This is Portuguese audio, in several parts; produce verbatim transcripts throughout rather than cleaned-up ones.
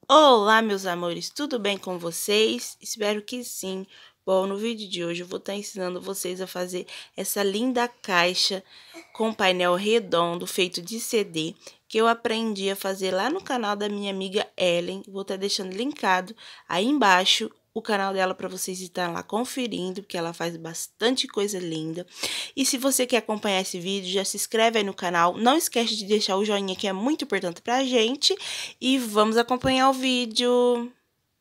Olá, meus amores, tudo bem com vocês? Espero que sim. Bom, no vídeo de hoje eu vou estar ensinando vocês a fazer essa linda caixa com painel redondo feito de C D, que eu aprendi a fazer lá no canal da minha amiga Ellen. Vou estar deixando linkado aí embaixo o canal dela para vocês estarem lá conferindo, porque ela faz bastante coisa linda. E se você quer acompanhar esse vídeo, já se inscreve aí no canal. Não esquece de deixar o joinha, que é muito importante pra gente. E vamos acompanhar o vídeo.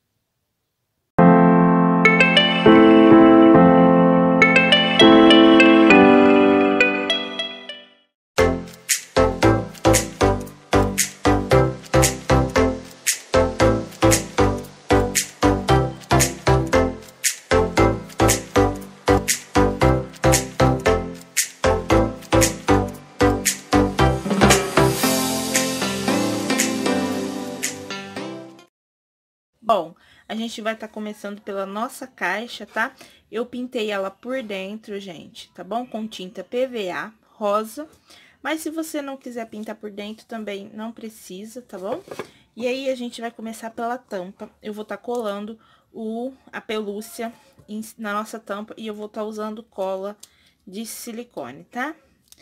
Bom, a gente vai estar tá começando pela nossa caixa, tá? Eu pintei ela por dentro, gente, tá bom? Com tinta P V A rosa. Mas se você não quiser pintar por dentro, também não precisa, tá bom? E aí, a gente vai começar pela tampa. Eu vou estar tá colando o, a pelúcia em, na nossa tampa e eu vou estar tá usando cola de silicone, tá?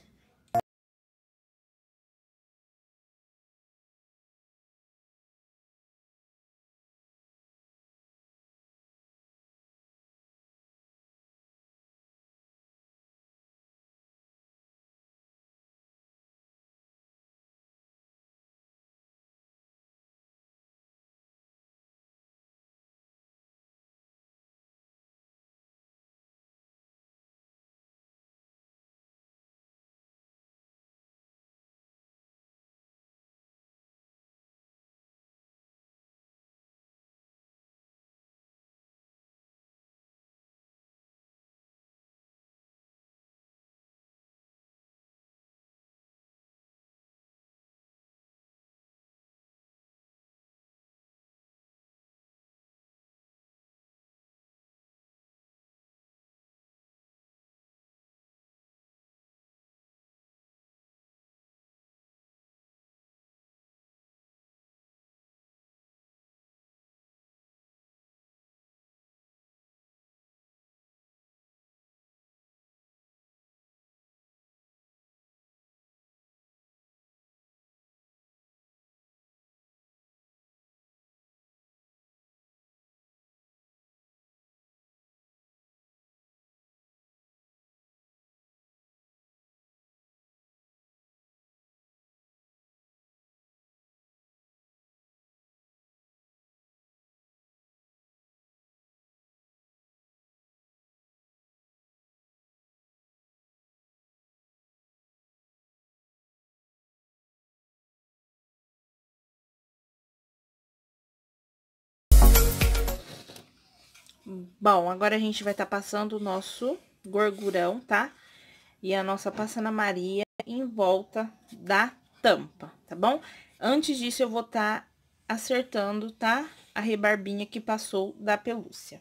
Bom, agora a gente vai estar tá passando o nosso gorgurão, tá? E a nossa Passana Maria em volta da tampa, tá bom? Antes disso, eu vou estar tá acertando, tá? A rebarbinha que passou da pelúcia.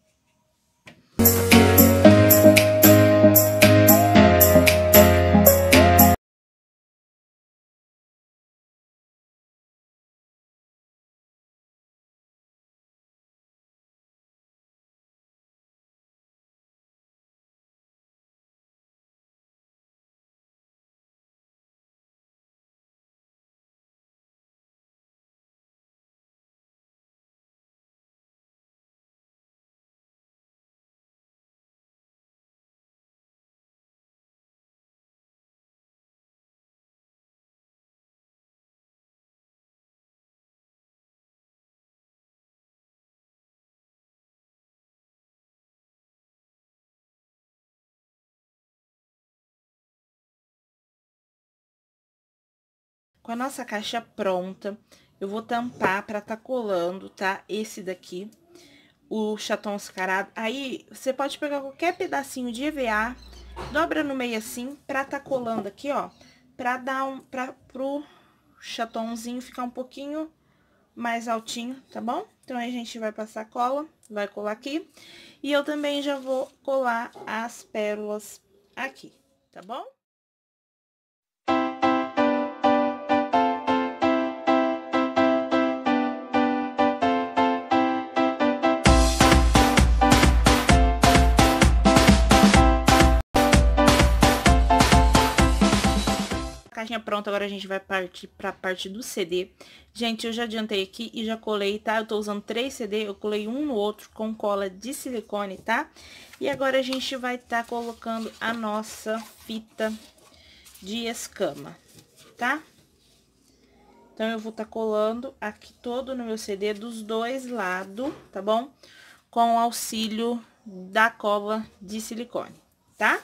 Com a nossa caixa pronta, eu vou tampar pra tá colando, tá? Esse daqui, o chaton mascarado. Aí, você pode pegar qualquer pedacinho de E V A, dobra no meio assim, pra tá colando aqui, ó. Pra dar um, pra, pro chatonzinho ficar um pouquinho mais altinho, tá bom? Então, aí a gente vai passar cola, vai colar aqui. E eu também já vou colar as pérolas aqui, tá bom? caixinha pronta, agora a gente vai partir pra parte do C D. Gente, eu já adiantei aqui e já colei, tá? Eu tô usando três C D, eu colei um no outro com cola de silicone, tá? E agora a gente vai tá colocando a nossa fita de escama, tá? Então, eu vou tá colando aqui todo no meu C D dos dois lados, tá bom? Com o auxílio da cola de silicone, tá?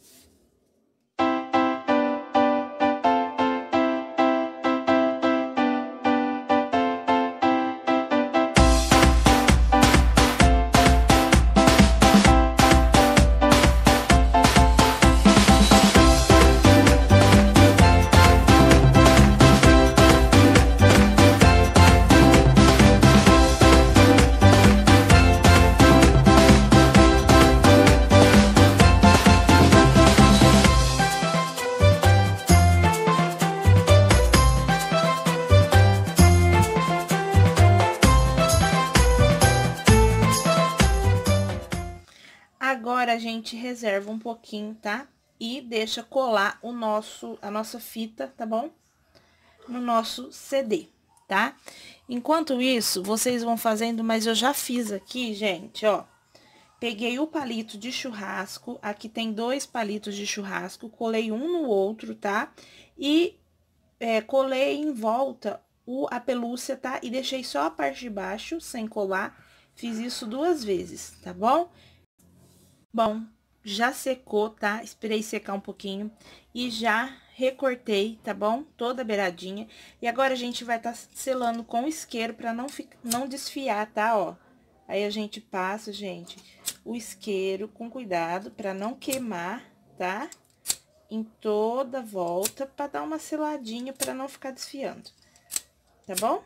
Agora, a gente reserva um pouquinho, tá? E deixa colar o nosso, a nossa fita, tá bom? No nosso C D, tá? Enquanto isso, vocês vão fazendo, mas eu já fiz aqui, gente, ó. Peguei o palito de churrasco, aqui tem dois palitos de churrasco, colei um no outro, tá? E é, colei em volta o, a pelúcia, tá? E deixei só a parte de baixo, sem colar. Fiz isso duas vezes, tá bom? Bom, já secou, tá? Esperei secar um pouquinho e já recortei, tá bom? Toda a beiradinha. E agora a gente vai tá selando com isqueiro pra não, não desfiar, tá? Ó, aí a gente passa, gente, o isqueiro com cuidado pra não queimar, tá? Em toda a volta pra dar uma seladinha pra não ficar desfiando, tá bom?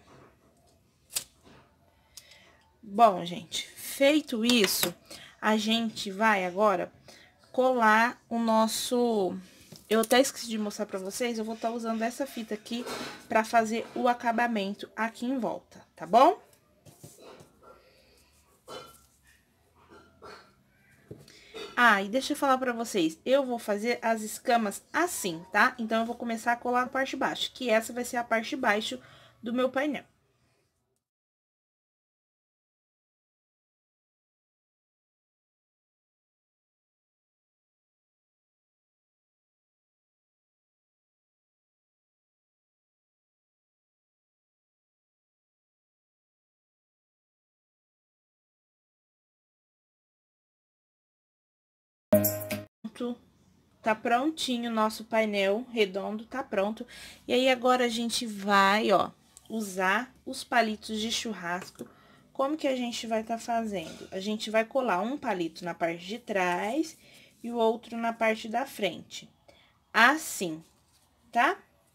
Bom, gente, feito isso, a gente vai agora colar o nosso... Eu até esqueci de mostrar pra vocês, eu vou estar usando essa fita aqui pra fazer o acabamento aqui em volta, tá bom? Ah, e deixa eu falar pra vocês, eu vou fazer as escamas assim, tá? Então, eu vou começar a colar a parte de baixo, que essa vai ser a parte de baixo do meu painel. Tá prontinho o nosso painel redondo, tá pronto. E aí, agora a gente vai, ó, usar os palitos de churrasco. Como que a gente vai tá fazendo? A gente vai colar um palito na parte de trás e o outro na parte da frente. Assim, tá?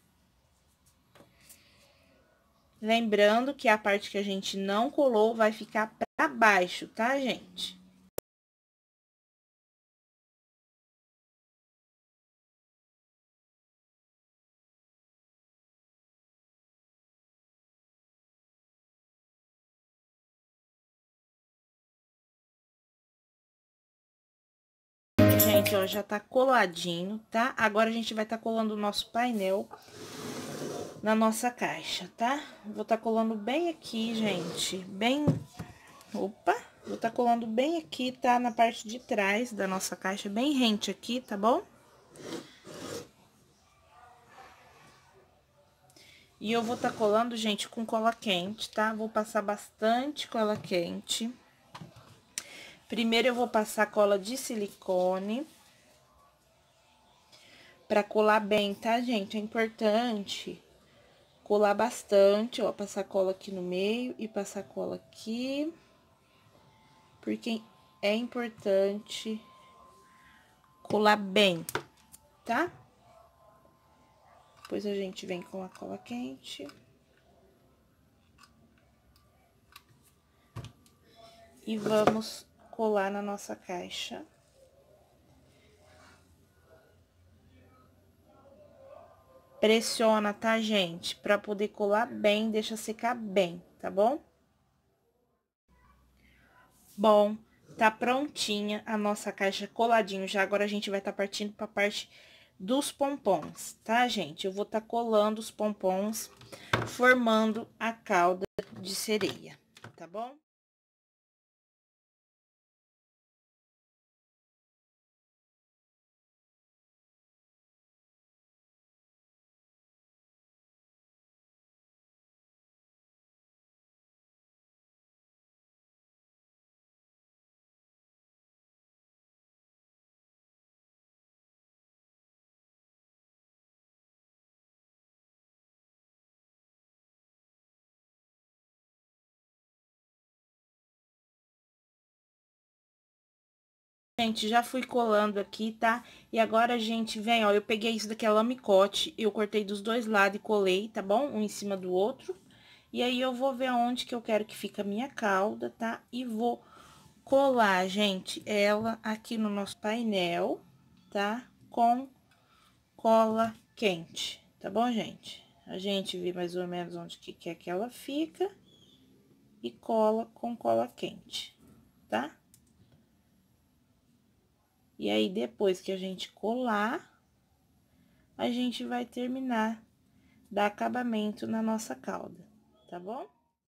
Lembrando que a parte que a gente não colou vai ficar pra baixo, tá, gente? Gente, ó, já tá coladinho, tá? Agora, a gente vai tá colando o nosso painel na nossa caixa, tá? Vou tá colando bem aqui, gente, bem... Opa! Vou tá colando bem aqui, tá? Na parte de trás da nossa caixa, bem rente aqui, tá bom? E eu vou tá colando, gente, com cola quente, tá? Vou passar bastante cola quente. Primeiro, eu vou passar cola de silicone pra colar bem, tá, gente? É importante colar bastante, ó, passar cola aqui no meio e passar cola aqui, porque é importante colar bem, tá? Depois a gente vem com a cola quente. E vamos colar na nossa caixa. Pressiona, tá, gente? Pra poder colar bem, deixa secar bem, tá bom? Bom, tá prontinha a nossa caixa coladinho já. Agora, a gente vai tá partindo pra parte dos pompons, tá, gente? Eu vou tá colando os pompons, formando a cauda de sereia, tá bom? Gente, já fui colando aqui, tá? E agora a gente vem, ó, eu peguei isso daqui, é lamicote, eu cortei dos dois lados e colei, tá bom? Um em cima do outro. E aí, eu vou ver aonde que eu quero que fica a minha cauda, tá? E vou colar, gente, ela aqui no nosso painel, tá? Com cola quente, tá bom, gente? A gente vê mais ou menos onde que quer que ela fica e cola com cola quente, tá? E aí, depois que a gente colar, a gente vai terminar, dar acabamento na nossa cauda, tá bom?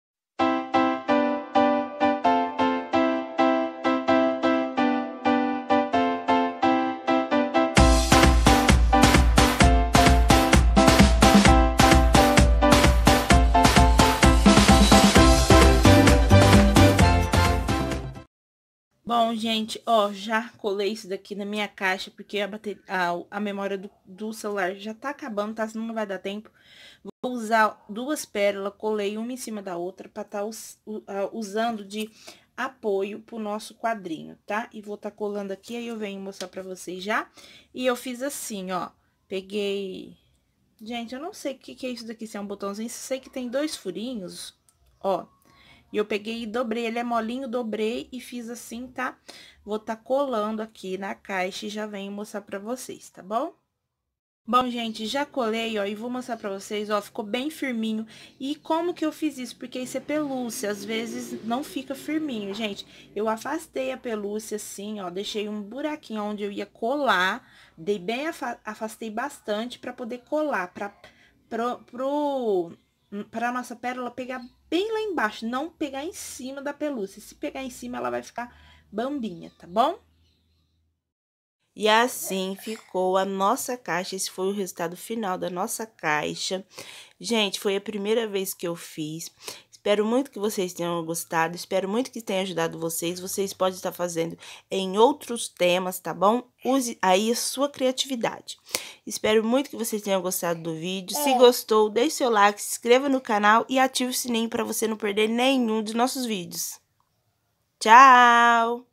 Bom, gente, ó, já colei isso daqui na minha caixa, porque a, bateria, a, a memória do, do celular já tá acabando, tá? Senão não vai dar tempo. Vou usar duas pérolas, colei uma em cima da outra, pra tá us, uh, usando de apoio pro nosso quadrinho, tá? E vou tá colando aqui, aí eu venho mostrar pra vocês já. E eu fiz assim, ó, peguei... Gente, eu não sei o que, que é isso daqui, se é um botãozinho, sei que tem dois furinhos, ó. E eu peguei e dobrei, ele é molinho, dobrei e fiz assim, tá? Vou tá colando aqui na caixa e já venho mostrar pra vocês, tá bom? Bom, gente, já colei, ó, e vou mostrar pra vocês, ó, ficou bem firminho. E como que eu fiz isso? Porque isso é pelúcia, às vezes não fica firminho, gente. Eu afastei a pelúcia assim, ó, deixei um buraquinho onde eu ia colar, dei bem, afa afastei bastante pra poder colar, pra, pro, pro, pra nossa pérola pegar bem lá embaixo, não pegar em cima da pelúcia. Se pegar em cima, ela vai ficar bambinha, tá bom? E assim ficou a nossa caixa, esse foi o resultado final da nossa caixa. Gente, foi a primeira vez que eu fiz. Espero muito que vocês tenham gostado, espero muito que tenha ajudado vocês. Vocês podem estar fazendo em outros temas, tá bom? Use aí a sua criatividade. Espero muito que vocês tenham gostado do vídeo. Se gostou, deixe seu like, se inscreva no canal e ative o sininho para você não perder nenhum dos nossos vídeos. Tchau!